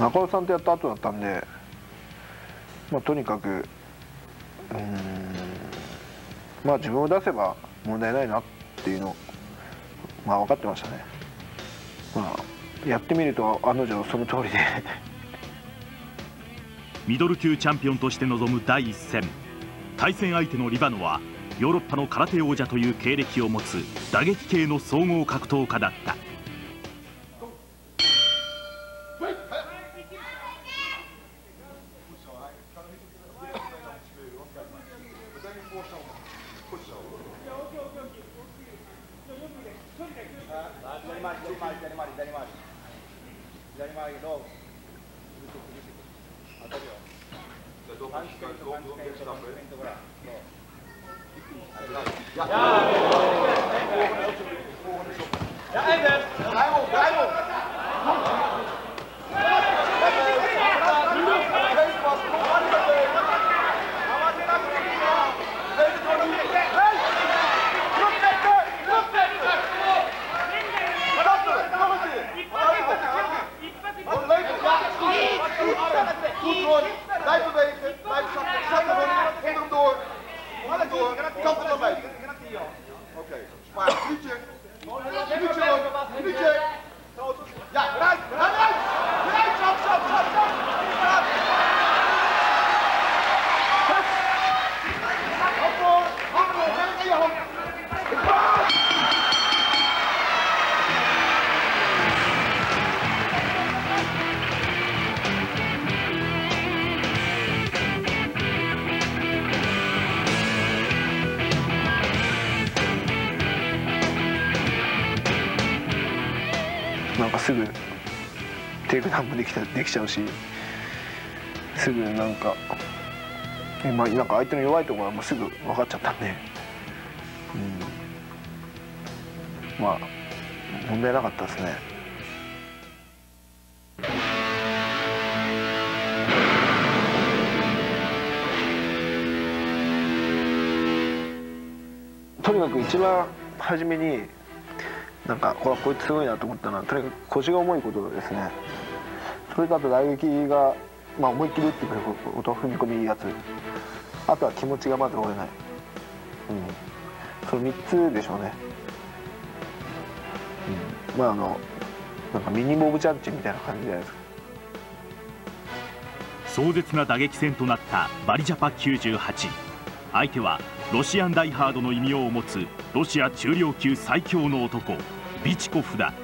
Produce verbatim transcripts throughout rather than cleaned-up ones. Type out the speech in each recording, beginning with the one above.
中尾さんとやった後だったんで、まあ、とにかくうーんまあ自分を出せば問題ないなっていうのまあ分かってましたね。まあやってみると案の定その通りでミドル級チャンピオンとして臨む第一戦、対戦相手のリバノはヨーロッパの空手王者という経歴を持つ打撃系の総合格闘家だった。 なんかすぐテイクダウンもできたできちゃうし、すぐなんか、まあ、なんか相手の弱いところはもうすぐ分かっちゃったんで、うん、まあ問題なかったですね。とにかく一番初めになんかこれこいつすごいなと思ったのはとにかく腰が重いことですね。それとあと打撃が、まあ、思いっきり打ってくること、踏み込みいいやつ、あとは気持ちがまず折れない、うん、そのみっつでしょうね、うん、まああのなんかミニモブジャンチみたいな感じじゃないですか。 壮絶な打撃戦となったバリジャパきゅうじゅうはち、相手はロシアンダイハードの異名を持つロシア中量級最強の男ビチコフだ。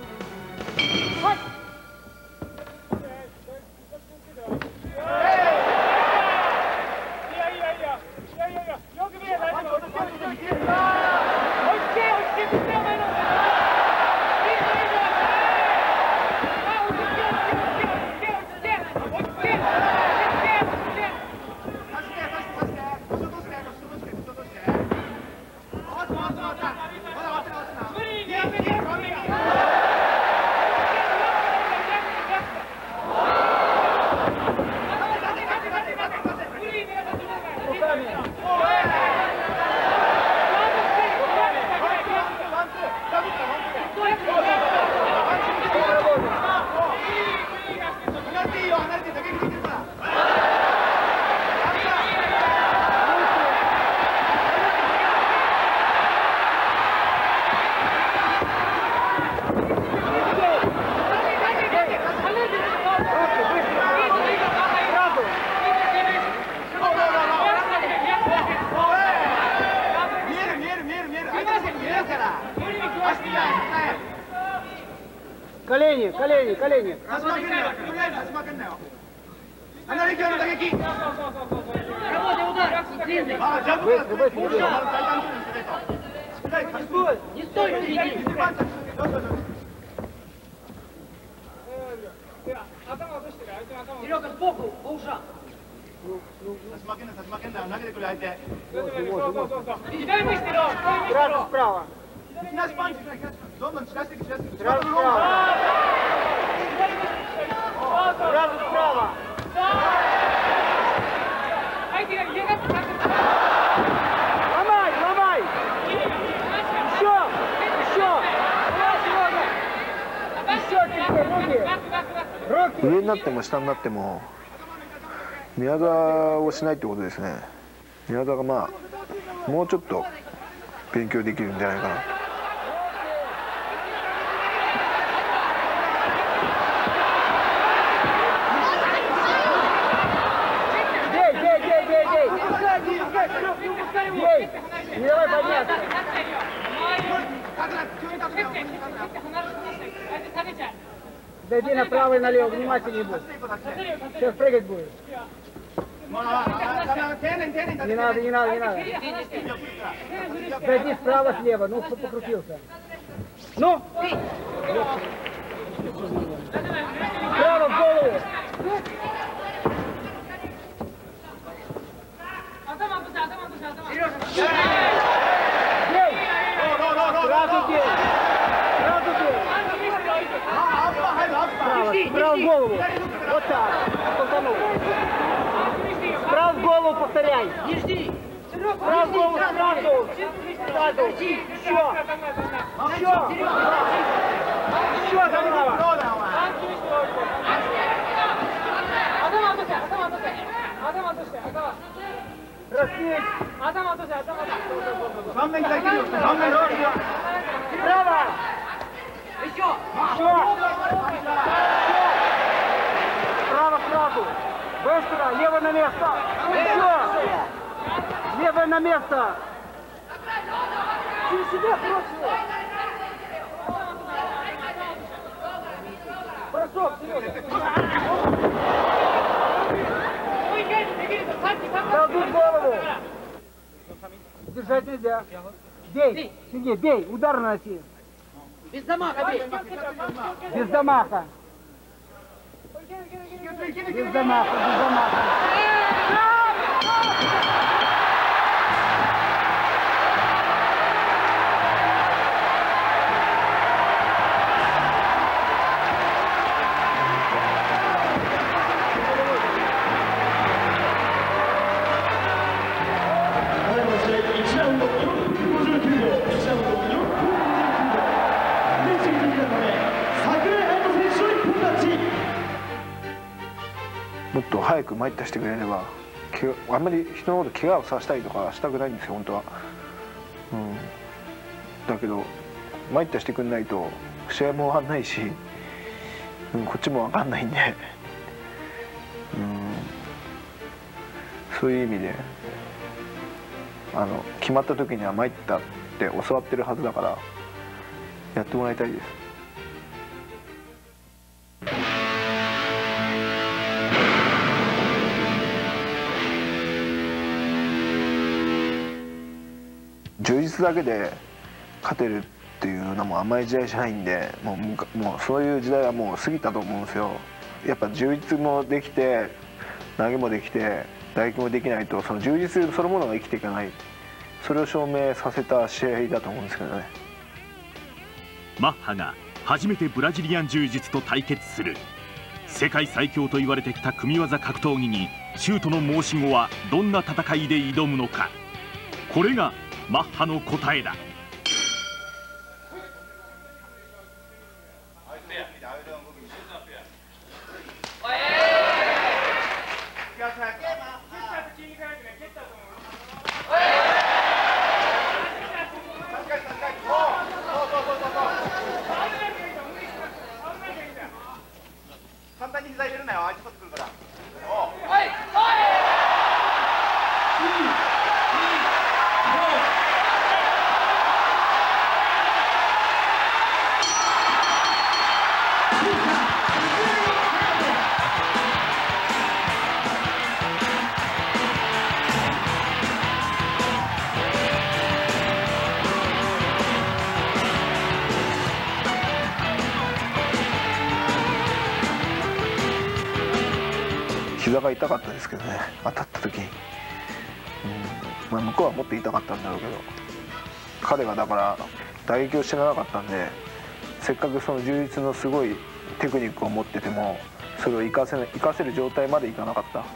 Колени, колени, колени. Анализируй打撃. Работай, удар. Быстро, быстро. Не стой, иди. Серега, сбоку, по ушам. 差し負けんな、差し負けんな、投げてくる相手。左向いてろ、左справа。左パンチ、どんどん近づいてきて、近づいてきて。Сразу справа. Сразу справа. Ломай, ломай. Еще, еще. Еще теперь руки. Руки. 上になっても下になっても寝技をしないってことですね。寝技がまあもうちょっと勉強できるんじゃないかな。 Дойди направо и налево, внимательнее будь. Сейчас прыгать будешь. Не надо, не надо, не надо. Дойди справа, слева, ну, кто покрутился. Ну! Справа в голову! Бей! Сразу бей! Сразу бей! Справа, справа в голову! Вот так! Толканул! Справа в голову повторяй! Не жди! Справа в голову сразу! Сразу! Еще! Еще! Еще справа! Раснись! Справа! Еще! Еще! Справа сразу! Быстро! Лево на место! Еще! Левое на место! Через себя, короче! Бросок, Сразу в голову! Держать нельзя! Бей! Сергей, бей! Удар наноси! Без замаха бей! Без замаха! Без замаха, без замаха! もっと早く参ったしてくれれば、あんまり人のこと怪我をさせたりとかしたくないんですよ本当は。うん、だけど参ったしてくれないと試合も終わんないし、うん、こっちも分かんないんで、うん、そういう意味であの決まった時には参ったって教わってるはずだからやってもらいたいです。充実だけで勝てるっていうのも甘い時代じゃないんで、もう、もうそういう時代はもう過ぎたと思うんですよ。やっぱ充実もできて投げもできて打撃もできないと、その充実そのものが生きていかない、それを証明させた試合だと思うんですけどね。 マッハが初めてブラジリアン柔術と対決する。世界最強と言われてきた組み技格闘技にシュートの申し子はどんな戦いで挑むのか。これがマッハの答えだ。 簡単に膝入れるなよ、相手取ってくるから。 膝が痛かったですけどね、当たった時に、うん、まあ、向こうはもっと痛かったんだろうけど、彼がだから打撃を知らなかったんで、せっかくその充実のすごいテクニックを持っててもそれを生かせない、生かせる状態までいかなかった。うん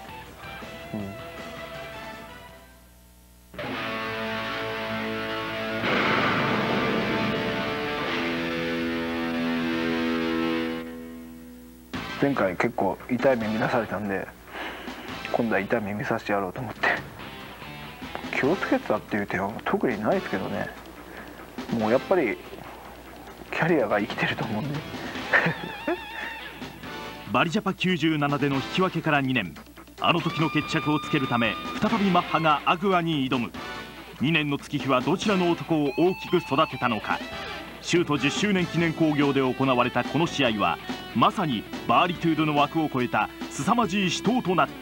前回結構痛い目見なされたんで、今度は痛い目見させてやろうと思って。気をつけてたっていう点は特にないですけどね、もうやっぱりキャリアが生きてると思うんでバリジャパきゅうじゅうななでの引き分けからにねん、あの時の決着をつけるため再びマッハがアグアに挑む。にねんの月日はどちらの男を大きく育てたのか。シュートじゅっしゅうねん記念興行で行われたこの試合はまさにバーリトゥードの枠を超えた凄まじい死闘となった。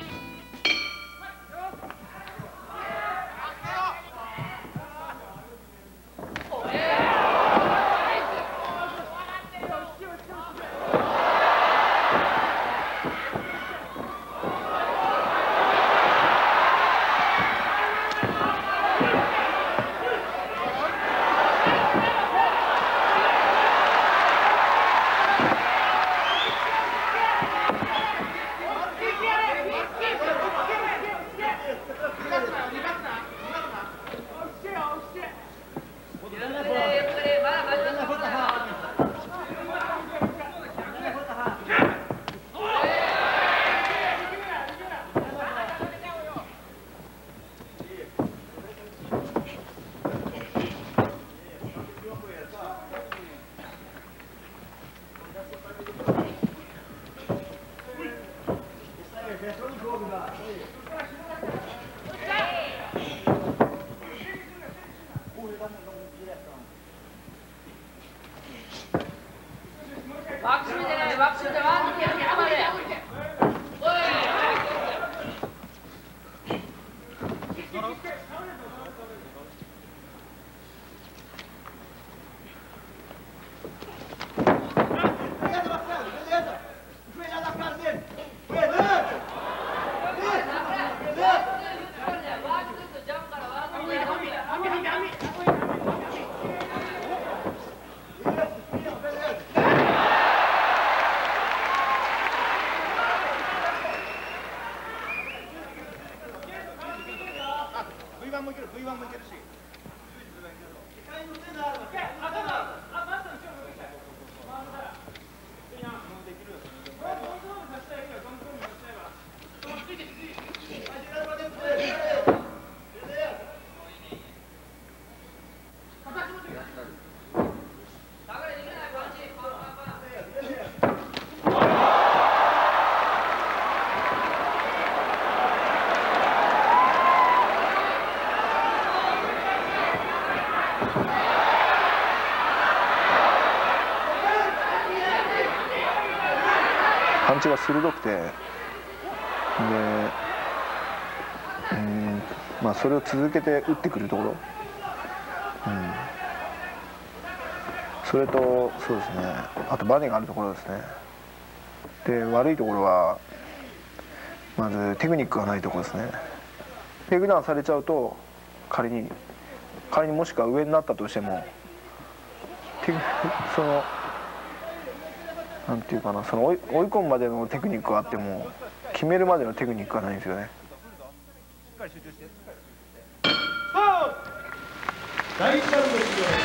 パンチが鋭くて、で、うん、まあそれを続けて打ってくるところ、うん、それとそうですね、あとバネがあるところですね。で、悪いところはまずテクニックがないところですね。テイクダウンされちゃうと、仮に仮にもしくは上になったとしても、そのなんていうかな、その追い追い込むまでのテクニックがあっても決めるまでのテクニックがないんですよね。 第一ラウンド終了。